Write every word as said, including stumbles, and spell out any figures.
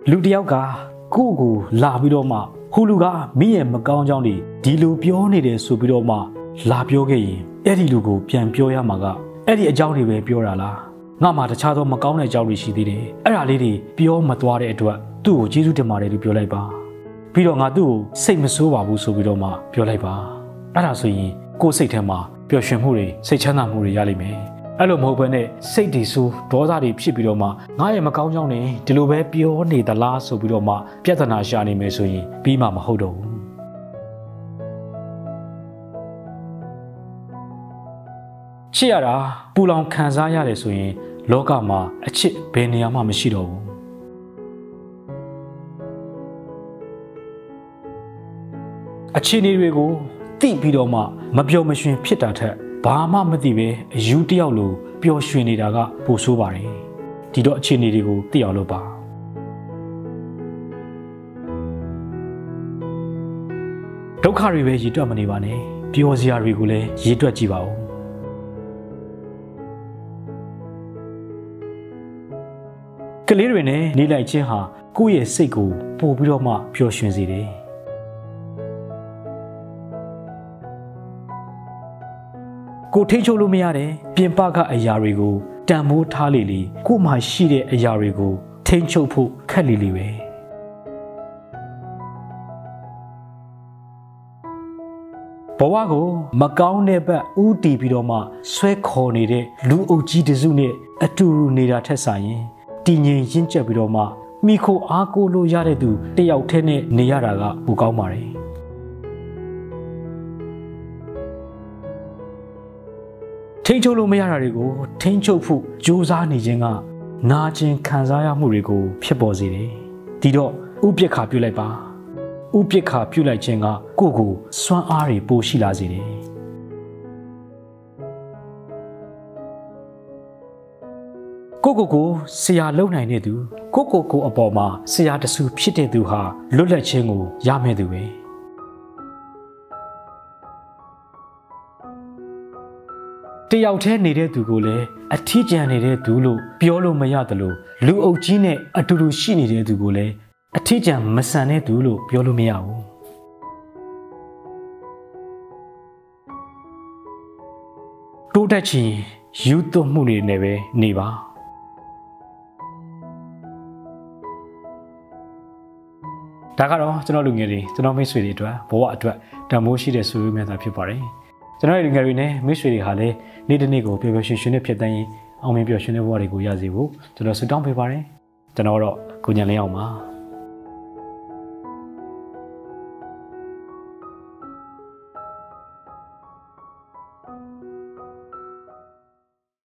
လူတယောက်ကကိုကိုလာပြီးတော့မှဟိုလူကမင်းရဲ့မကောင်းကြောင်းတွေဒီလူပြောနေတယ်ဆိုပြီးတော့မှလာပြောခဲ့ရင်အဲ့ဒီလူကိုပြန်ပြောရမှာကအဲ့ဒီအကြောင်းတွေပဲပြောတာလားငါမှတခြားသောမကောင်းတဲ့အကြောင်းတွေရှိသေးတယ်အဲ့ဒါလေးတွေပြောမသွားတဲ့အတွက်သူ့ကိုကျေးဇူးတင်ပါတယ်လို့ပြောလိုက်ပါပြီးတော့ငါသူ့ကိုစိတ်မဆိုးပါဘူးဆိုပြီးတော့မှပြောလိုက်ပါအဲ့ဒါဆိုရင်ကိုယ်စိတ်ထဲမှာပျော်ရွှင်မှုတွေစိတ်ချမ်းသာမှုတွေရလိမ့်မယ်အဲ့လိုမဟုတ်ဘဲနဲ့စိတ်တွေဆိုးဒေါသတွေဖြစ်ပြီးတော့မှငါရဲ့မကောင်းကြောင်းနေဒီလိုပဲပြောနေသလားဆိုပြီးတော့မှပြဿနာရှာနေမယ်ဆိုရင်ပြီးမှမဟုတ်တော့ဘူးချစ်ရတာပူလောင်ခံစားရတယ်ဆိုရင်လောကမှာအချစ်ဘယ်နေရာမှမရှိတော့ဘူးအခြေအနေတွေကိုသိပြီးတော့မှမပျော်မရွှင်ဖြစ်တာထက်ဘာမှမသိပဲအယူတယောက်လိုပျော်ရွှင်နေတာကပိုဆိုးပါတယ်ဒီတော့အခြေအနေတွေကိုသိအောင်လုပ်ပါဒုက္ခတွေပဲရည်တွက်မနေပါနဲ့ပျော်စရာတွေကိုလည်းရည်တွက်ကြည့်ပါဦးကလေးတွေနဲ့နေလိုက်ခြင်းဟာကိုယ့်ရဲ့စိတ်ကိုပို့ပြီးတော့မှပျော်ရွှင်စေတယ်ကိုထိန်းချုပ်လို့မရတဲ့ပြင်ပကအရာတွေကိုတန်ဖိုးထားလေလေကိုမှရှိတဲ့အရာတွေကိုထိန်းချုပ်ဖို့ခက်လေလေပဲဘဝကိုမကောင်းတဲ့ဘက်ဥတီပြီးတော့မှဆွဲခေါ်နေတဲ့လူအုပ်ကြီးတစုနဲ့အတူတူနေတာထက်စာရင်တည်ငြိမ်ရင့်ကျက်ပြီးတော့မှမိခိုအားကိုးလို့ရတဲ့သူတယောက်တည်းနဲ့နေရတာကပိုကောင်းပါတယ်ထိန်းချုပ်လို့မရတာတွေကိုထိန်းချုပ်ဖို့ကြိုးစားနေခြင်းကနာကျင်ခံစားရမှုတွေကိုဖြစ်ပေါ်စေတယ်ဒီတော့ဥပိ္ပခာပြုလိုက်ပါဥပိ္ပခာပြုလိုက်ခြင်းကကိုယ့်ကိုစွမ်းအားတွေပိုရှိလာစေတယ်ကိုကိုကိုဆရာလုံနိုင်တဲ့သူကိုကိုကိုအပေါ်မှာဆရာတဆူဖြစ်တဲ့သူဟာလွတ်လပ်ခြင်းကိုရမယ့်သူပဲတယောက်တည်းနေတဲ့သူကိုလည်းအထီးကျန်နေတဲ့သူလို့ပြောလို့မရတယ်လို့လူအုပ်ကြီးနဲ့အတူတူရှိနေတဲ့သူကိုလည်းအထီးကျန်မဆန်တဲ့သူလို့ပြောလို့မရဘူးတိုးတက်ချင်ယူသွမှုတွေနဲ့ပဲနေပါဒါကတော့ကျွန်တော်လူငယ်တွေကျွန်တော်မိတ်ဆွေတွေအတွက်ဘဝအတွက်တန်ဖိုးရှိတဲ့ဆွေးနွေးမြတ်တာဖြစ်ပါတယ်ကျွန်တော်ရဲ့လူငယ်တွေနဲ့မိတ်ဆွေတွေဟာလည်းနေ့တစ်နေ့ကိုပျော်ပျော်ရွှင်ရွှင်နဲ့ဖြစ်တဲ့အောင်မြင်ပျော်ရွှင်တဲ့ဘဝတွေကိုရစေဖို့ကျွန်တော်ဆုတောင်းပေးပါတယ်ကျွန်တော်တော့ကိုညံလင်းအောင်ပါ